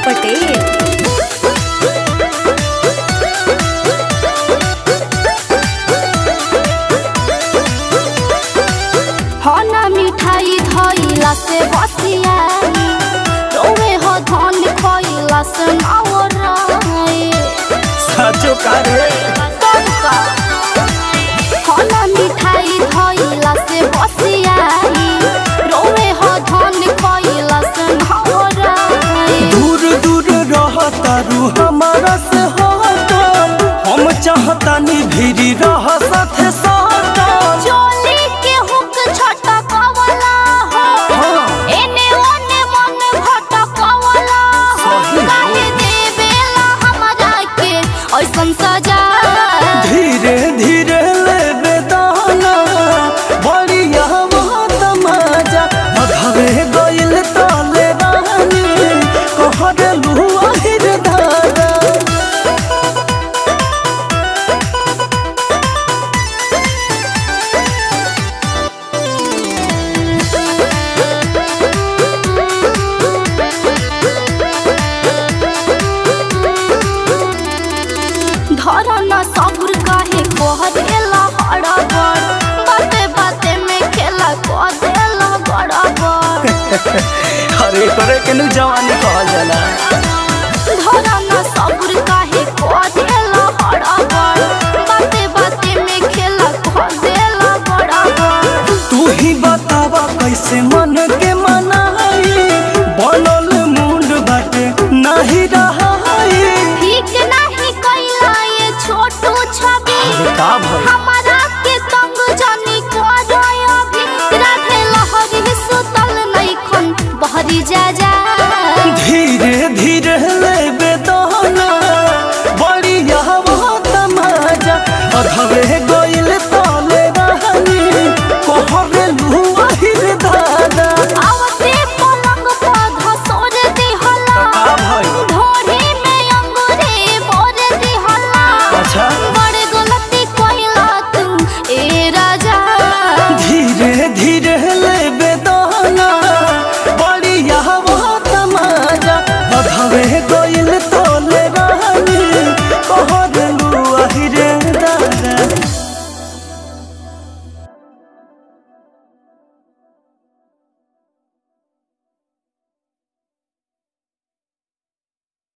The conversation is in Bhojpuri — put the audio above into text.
पटेल। हना मिठाई धइला से बसिया रोवे हो धन खइला से नावराए साचो कारे हना मिठाई धइला से बसिया रोवे हो धन खइला से नावराए दूर दूर रहता रू हमारा से होता हम चाहता नी भीरी रह साथे साथ चोली के हुक छटकवला हो एने ओने मन भटकवला काहे देवेला हमरा के ऐसन सजा धीरे धीरे लेबे दाना बढ़िया बहुत मजा भवे गइल ताले रानी कहरे लुआ हिर धारा धरना सबुर काहे कहरेला हड़बड़ बाते बाते में खेला कह देला गड़बड़ अरे करे के नु जवानी कहल जाला धरना सबुर काहे कहरेला हड़बड़ बाते बाते में खेला कह देला गड़बड़ तू ही बतावा कैसे मन के मनाई बनल मुंड बाटे नहीं रहाई ठीक नहीं कैला ये छोटू छवि का भई